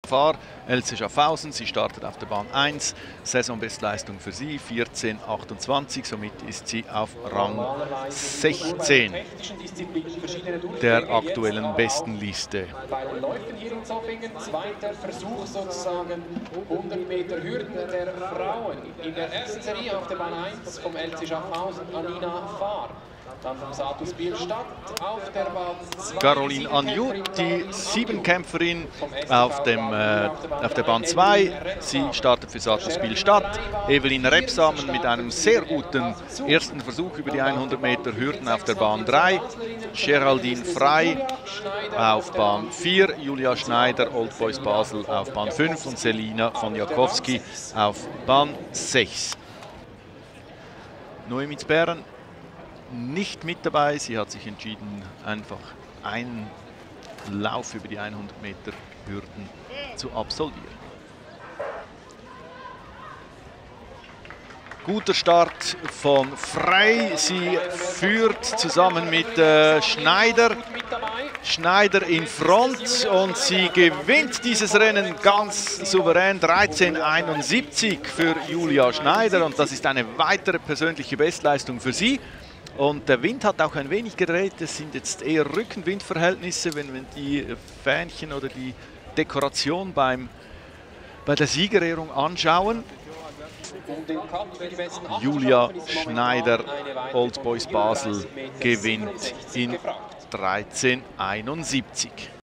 Gefahr. Elze Schaffhausen, sie startet auf der Bahn 1. Saisonbestleistung für sie 14,28. Somit ist sie auf Rang 16 der aktuellen Bestenliste. Bei den Läufen hier in Zofingen, zweiter Versuch sozusagen, 100 Meter Hürden der Frauen. In der ersten Serie auf der Bahn 1 vom LC Schaffhausen Anina Fahr. Dann vom Satus Bielstadt auf der Bahn 2. Caroline Agnew, die Siebenkämpferin auf der Bahn 2. Sie startet für Satus Bielstadt. Evelyn Rebsamen mit einem sehr guten ersten Versuch über die 100 Meter Hürden auf der Bahn 3. Geraldine Frey auf Bahn 4. Julia Schneider, Old Boys Basel auf Bahn 5 und Selina von Jakowski auf Bahn 6. Noemi Zbären nicht mit dabei. Sie hat sich entschieden, einfach einen Lauf über die 100 Meter Hürden zu absolvieren. Guter Start von Frey. Sie führt zusammen mit Schneider. Schneider in Front und sie gewinnt dieses Rennen ganz souverän. 13,71 für Julia Schneider und das ist eine weitere persönliche Bestleistung für sie. Und der Wind hat auch ein wenig gedreht. Es sind jetzt eher Rückenwindverhältnisse, wenn wir die Fähnchen oder die Dekoration bei der Siegerehrung anschauen. Julia Schneider, Old Boys Basel, gewinnt in 13,71.